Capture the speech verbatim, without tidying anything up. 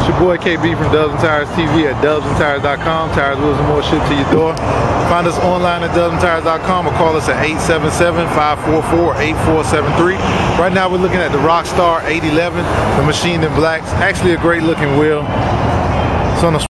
It's your boy K B from Dubs and Tires T V at dubs and tires dot com. Tires, wheels, and more shit to your door. Find us online at dubs and tires dot com or call us at eight seven seven, five four four, eight four seven three. Right now we're looking at the Rockstar eight eleven, the machined in blacks. Actually a great looking wheel. It's on the